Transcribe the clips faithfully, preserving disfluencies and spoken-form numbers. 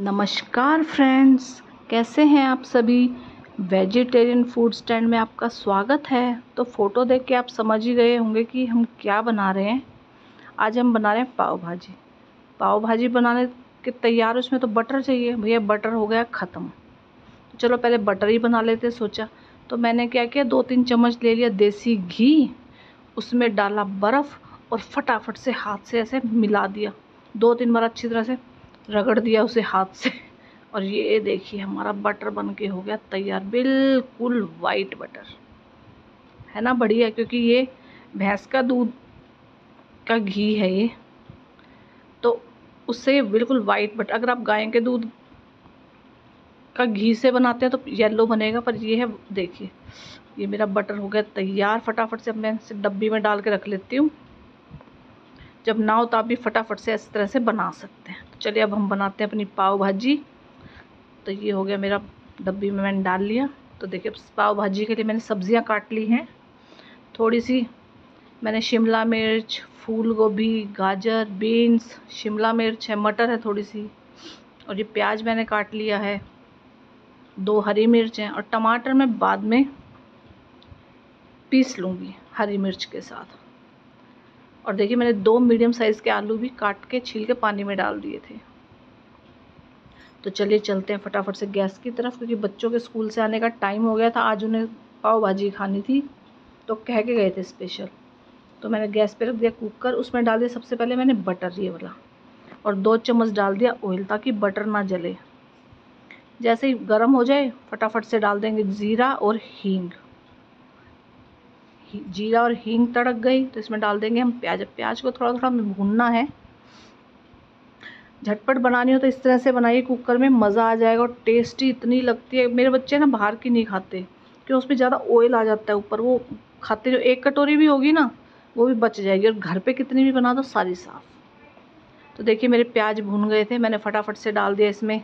नमस्कार फ्रेंड्स, कैसे हैं आप सभी। वेजिटेरियन फूड स्टैंड में आपका स्वागत है। तो फ़ोटो देख के आप समझ ही गए होंगे कि हम क्या बना रहे हैं। आज हम बना रहे हैं पाव भाजी। पाव भाजी बनाने के तैयार, उसमें तो बटर चाहिए। भैया बटर हो गया ख़त्म, तो चलो पहले बटर ही बना लेते सोचा। तो मैंने क्या किया, दो तीन चम्मच ले लिया देसी घी, उसमें डाला बर्फ़ और फटाफट से हाथ से ऐसे मिला दिया। दो तीन बार अच्छी तरह से रगड़ दिया उसे हाथ से। और ये देखिए हमारा बटर बन के हो गया तैयार, बिल्कुल वाइट बटर है ना, बढ़िया। क्योंकि ये भैंस का दूध का घी है ये, तो उससे बिल्कुल वाइट बटर। अगर आप गाय के दूध का घी से बनाते हैं तो येलो बनेगा, पर ये है, देखिए ये मेरा बटर हो गया तैयार। फटाफट से अब मैं इसे डब्बी में डाल के रख लेती हूँ। जब ना हो तो आप भी फटाफट से इस तरह से बना सकते हैं। तो चलिए अब हम बनाते हैं अपनी पाव भाजी। तो ये हो गया मेरा, डब्बी में मैंने डाल लिया। तो देखिए पाव भाजी के लिए मैंने सब्जियां काट ली हैं। थोड़ी सी मैंने शिमला मिर्च, फूल गोभी, गाजर, बीन्स, शिमला मिर्च है, मटर है थोड़ी सी, और ये प्याज मैंने काट लिया है। दो हरी मिर्च हैं, और टमाटर मैं बाद में पीस लूँगी हरी मिर्च के साथ। और देखिए मैंने दो मीडियम साइज़ के आलू भी काट के छील के पानी में डाल दिए थे। तो चलिए चलते हैं फटाफट से गैस की तरफ, क्योंकि बच्चों के स्कूल से आने का टाइम हो गया था। आज उन्हें पाव भाजी खानी थी, तो कह के गए थे स्पेशल। तो मैंने गैस पे रख दिया कुकर, उसमें डाल दिया सबसे पहले मैंने बटर ये वाला, और दो चम्मच डाल दिया ऑयल, ताकि बटर ना जले। जैसे ही गर्म हो जाए फटाफट से डाल देंगे जीरा और हींग। जीरा और हींग तड़क गई तो इसमें डाल देंगे हम प्याज। प्याज को थोड़ा थोड़ा भूनना है। झटपट बनानी हो तो इस तरह से बनाइए कुकर में, मज़ा आ जाएगा। और टेस्टी इतनी लगती है। मेरे बच्चे ना बाहर की नहीं खाते, क्योंकि उसमें ज़्यादा ऑयल आ जाता है ऊपर। वो खाते, जो एक कटोरी भी होगी ना वो भी बच जाएगी, और घर पे कितनी भी बना दो सारी साफ़। तो देखिए मेरे प्याज भून गए थे, मैंने फटाफट से डाल दिया इसमें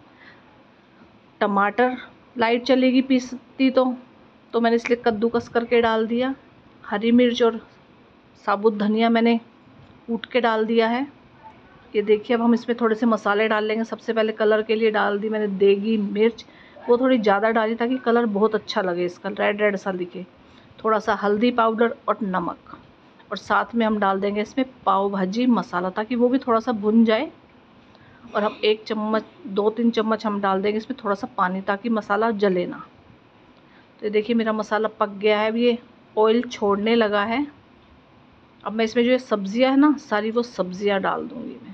टमाटर। लाइट चलेगी पीसती तो तो मैंने इसलिए कद्दूकस करके डाल दिया। हरी मिर्च और साबुत धनिया मैंने कूट के डाल दिया है। ये देखिए अब हम इसमें थोड़े से मसाले डाल लेंगे। सबसे पहले कलर के लिए डाल दी मैंने देगी मिर्च, वो थोड़ी ज़्यादा डाली ताकि कलर बहुत अच्छा लगे, इसका रेड रेड सा दिखे। थोड़ा सा हल्दी पाउडर और नमक, और साथ में हम डाल देंगे इसमें पाव भाजी मसाला, ताकि वो भी थोड़ा सा भुन जाए। और हम एक चम्मच, दो तीन चम्मच हम डाल देंगे इसमें थोड़ा सा पानी, ताकि मसाला जले ना। तो ये देखिए मेरा मसाला पक गया है, अब ये ऑयल छोड़ने लगा है। अब मैं इसमें जो ये सब्जियां है ना, सारी वो सब्जियां डाल दूंगी मैं।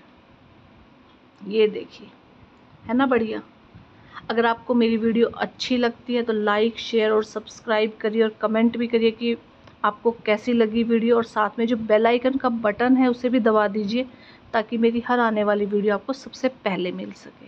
ये देखिए है ना बढ़िया। अगर आपको मेरी वीडियो अच्छी लगती है तो लाइक, शेयर और सब्सक्राइब करिए, और कमेंट भी करिए कि आपको कैसी लगी वीडियो। और साथ में जो बेल आइकन का बटन है उसे भी दबा दीजिए, ताकि मेरी हर आने वाली वीडियो आपको सबसे पहले मिल सके।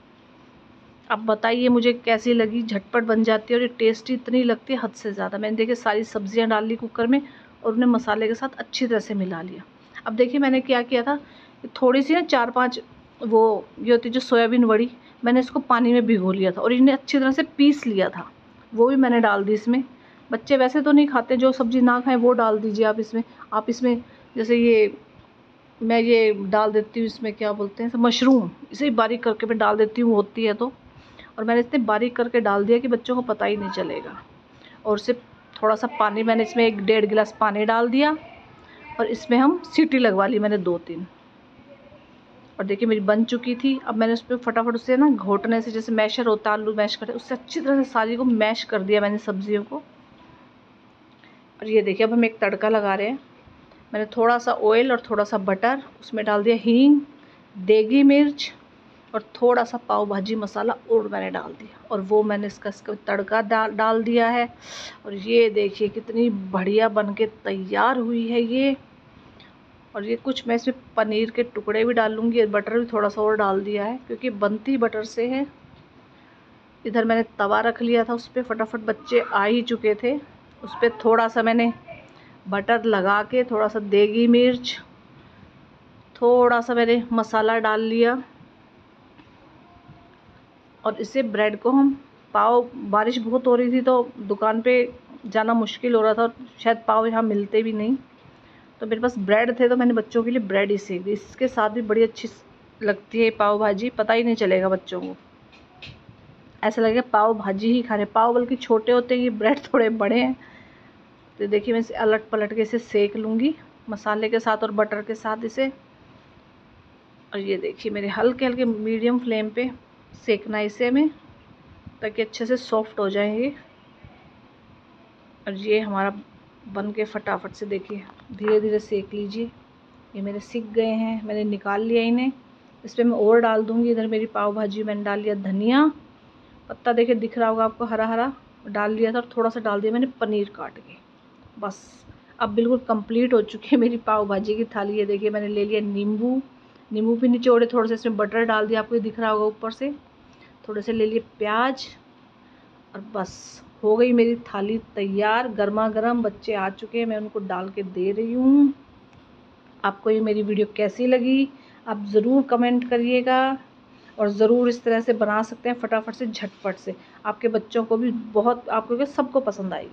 अब बताइए मुझे कैसी लगी। झटपट बन जाती है और ये टेस्टी इतनी लगती है हद से ज़्यादा। मैंने देखिए सारी सब्जियां डाल ली कुकर में, और उन्हें मसाले के साथ अच्छी तरह से मिला लिया। अब देखिए मैंने क्या किया था, थोड़ी सी ना चार पांच वो ये होती है जो सोयाबीन वड़ी, मैंने इसको पानी में भिगो लिया था, और इन्हें अच्छी तरह से पीस लिया था। वो भी मैंने डाल दी इसमें। बच्चे वैसे तो नहीं खाते, जो सब्ज़ी ना खाएं वो डाल दीजिए आप इसमें। आप इसमें जैसे ये मैं ये डाल देती हूँ, इसमें क्या बोलते हैं, मशरूम, इसे बारीक करके मैं डाल देती हूँ, होती है तो। और मैंने इतने बारीक करके डाल दिया कि बच्चों को पता ही नहीं चलेगा। और सिर्फ थोड़ा सा पानी, मैंने इसमें एक डेढ़ गिलास पानी डाल दिया, और इसमें हम सीटी लगवा ली मैंने दो तीन। और देखिए मेरी बन चुकी थी। अब मैंने उस पर फटाफट उससे ना घोटने से, जैसे मैशर होता है आलू मैश करते, उससे अच्छी तरह से सारी को मैश कर दिया मैंने सब्जियों को। और ये देखिए अब हम एक तड़का लगा रहे हैं। मैंने थोड़ा सा ऑयल और थोड़ा सा बटर, उसमें डाल दिया हींग, देगी मिर्च, और थोड़ा सा पाव भाजी मसाला और मैंने डाल दिया, और वो मैंने इसका इसका तड़का डाल डाल दिया है। और ये देखिए कितनी बढ़िया बन के तैयार हुई है ये। और ये कुछ मैं इसमें पनीर के टुकड़े भी डालूंगी, बटर भी थोड़ा सा और डाल दिया है, क्योंकि बनती बटर से है। इधर मैंने तवा रख लिया था, उस पर फटाफट बच्चे आ ही चुके थे। उस पर थोड़ा सा मैंने बटर लगा के, थोड़ा सा देगी मिर्च, थोड़ा सा मैंने मसाला डाल लिया। और इसे ब्रेड को हम पाव, बारिश बहुत हो रही थी तो दुकान पे जाना मुश्किल हो रहा था, और शायद पाव यहाँ मिलते भी नहीं, तो मेरे पास ब्रेड थे तो मैंने बच्चों के लिए ब्रेड ही सेक दी। इसके साथ भी बड़ी अच्छी लगती है पाव भाजी, पता ही नहीं चलेगा बच्चों को, ऐसा लगेगा पाव भाजी ही खा रहे। पाव बल्कि छोटे होते हैं, ये ब्रेड थोड़े बड़े हैं। तो देखिए मैं इसे अलट पलट के इसे सेक लूँगी मसाले के साथ और बटर के साथ इसे। और ये देखिए मेरे हल्के हल्के मीडियम फ्लेम पे सेकना इसे में, ताकि अच्छे से सॉफ्ट हो जाएंगे। और ये हमारा बन के फटाफट से देखिए धीरे धीरे सेक लीजिए। ये मेरे सिक गए हैं, मैंने निकाल लिया इन्हें। इस पर मैं और डाल दूँगी। इधर मेरी पाव भाजी मैंने डाल लिया धनिया पत्ता, देखिए दिख रहा होगा आपको हरा हरा डाल लिया था, और थोड़ा सा डाल दिया मैंने पनीर काट के। बस अब बिल्कुल कंप्लीट हो चुकी है मेरी पाव भाजी की थाली। ये देखिए मैंने ले लिया नींबू, नींबू भी निचोड़े, थोड़ा सा इसमें बटर डाल दिया, आपको दिख रहा होगा ऊपर से। थोड़े से ले लिए प्याज, और बस हो गई मेरी थाली तैयार। गर्मा गर्म बच्चे आ चुके हैं, मैं उनको डाल के दे रही हूँ। आपको ये मेरी वीडियो कैसी लगी आप ज़रूर कमेंट करिएगा, और ज़रूर इस तरह से बना सकते हैं फटाफट से झटपट से। आपके बच्चों को भी बहुत, आपको सबको पसंद आएगी।